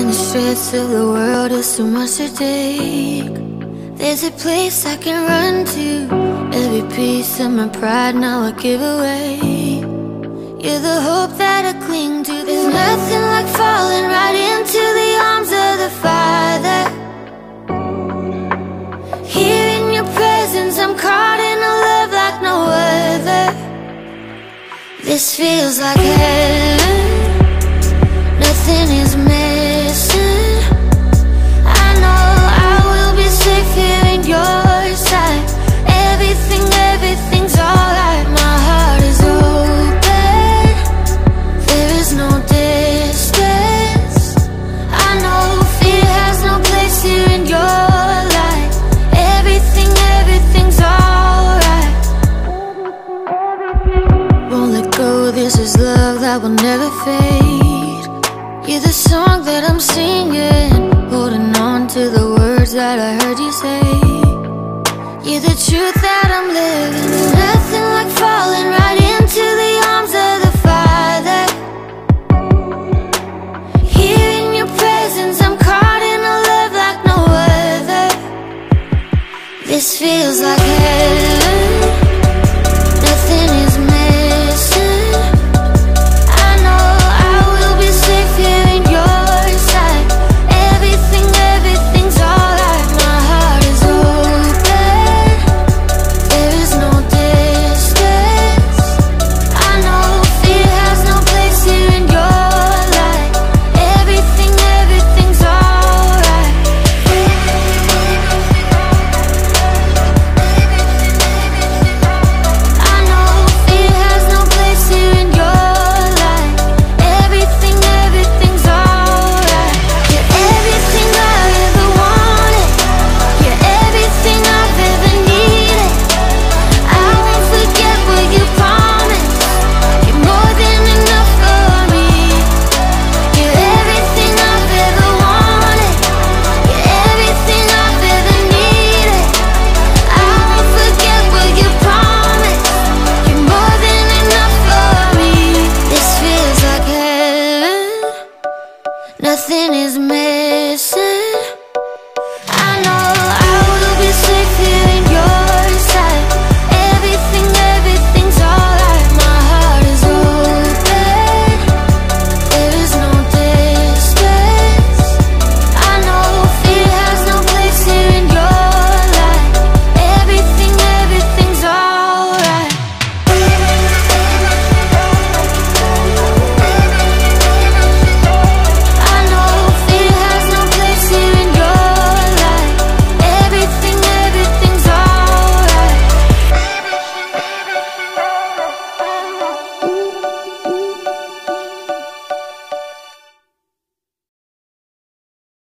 In the streets of the world, it's too much to take. There's a place I can run to. Every piece of my pride now I give away. You're the hope that I cling to. There's nothing like falling right into the arms of the Father. Here in your presence, I'm caught in a love like no other. This feels like heaven. Nothing is missing. I know I will be safe here in your sight. Everything's alright. My heart is open. There is no distance. I know fear has no place here in your life. Everything's alright. Won't let go, this is love that will never fade. You're the song that I'm singing, holding on to the words that I heard you say. You're the truth that I'm living.